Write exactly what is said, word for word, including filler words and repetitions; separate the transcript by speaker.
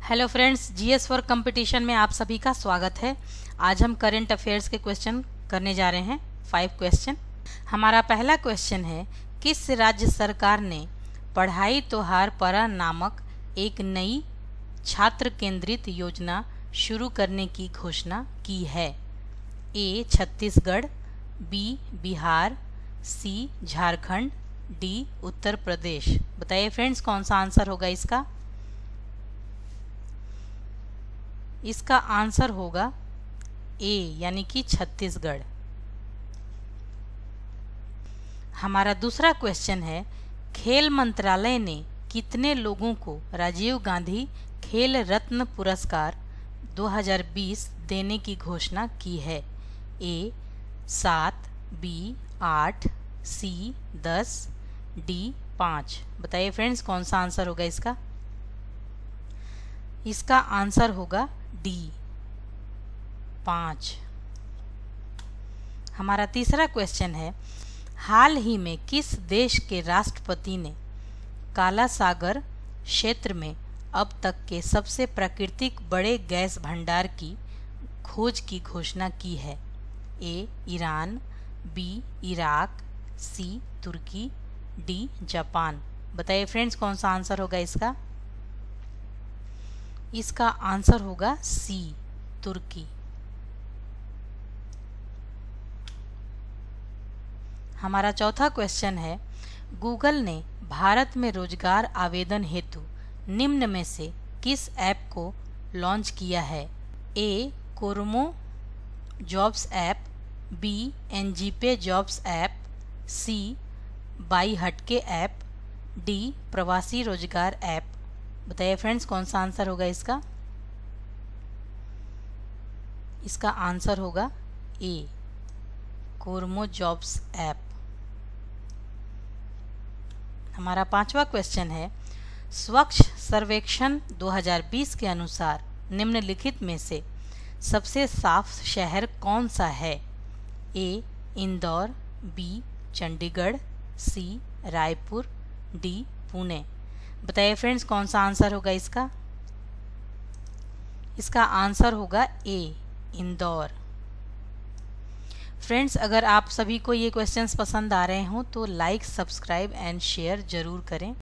Speaker 1: Hello friends, GS for competition में आप सभी का स्वागत है। आज हम करंट अफेयर्स के क्वेश्चन करने जा रहे हैं। Five question. हमारा पहला क्वेश्चन है, किस राज्य सरकार ने पढ़ाई त्योहार परा नामक एक नई छात्र केंद्रित योजना शुरू करने की घोषणा की है? A Chhattisgarh, B Bihar, C Jharkhand, D Uttar Pradesh. बताइए फ्रेंड्स, कौन सा आंसर होगा इसका? इसका आंसर होगा ए यानी कि छत्तीसगढ़। हमारा दूसरा क्वेश्चन है, खेल मंत्रालय ने कितने लोगों को राजीव गांधी खेल रत्न पुरस्कार दो हज़ार बीस देने की घोषणा की है? ए सात, बी आठ, सी दस, डी पाँच। बताइए फ्रेंड्स, कौन सा आंसर होगा इसका? इसका आंसर होगा डी पाँच। हमारा तीसरा क्वेश्चन है, हाल ही में किस देश के राष्ट्रपति ने काला सागर क्षेत्र में अब तक के सबसे प्राकृतिक बड़े गैस भंडार की खोज की घोषणा की है? A Iran, B Iraq, C Turkey, D Japan. बताइए फ्रेंड्स, कौन सा आंसर होगा इसका? इसका आंसर होगा सी तुर्की। हमारा चौथा क्वेश्चन है, गूगल ने भारत में रोजगार आवेदन हेतु निम्न में से किस ऐप को लॉन्च किया है? A Kormo jobs app, B एनजीपे जॉब्स ऐप, सी बाई हटके app, D Pravasi Rozgar app. बताइए फ्रेंड्स, कौन सा आंसर होगा इसका? इसका आंसर होगा ए कोरमो जॉब्स ऐप। हमारा पांचवा क्वेश्चन है, स्वच्छ सर्वेक्षण दो हज़ार बीस के अनुसार निम्नलिखित में से सबसे साफ शहर कौन सा है? A Indore, B Chandigarh, C Raipur, D Pune. बताइए फ्रेंड्स, कौन सा आंसर होगा इसका? इसका आंसर होगा ए इंदौर। फ्रेंड्स, अगर आप सभी को ये क्वेश्चंस पसंद आ रहे हों तो लाइक, सब्सक्राइब एंड शेयर जरूर करें।